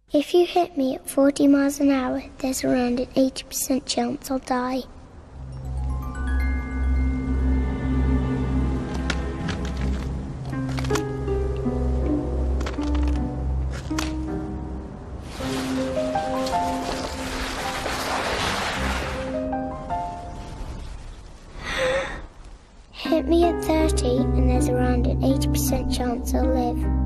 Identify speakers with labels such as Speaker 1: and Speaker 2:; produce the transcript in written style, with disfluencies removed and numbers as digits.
Speaker 1: If you hit me at 40 miles an hour, there's around an 80% chance I'll die. Hit me at 30 and there's around an 80% chance I'll live.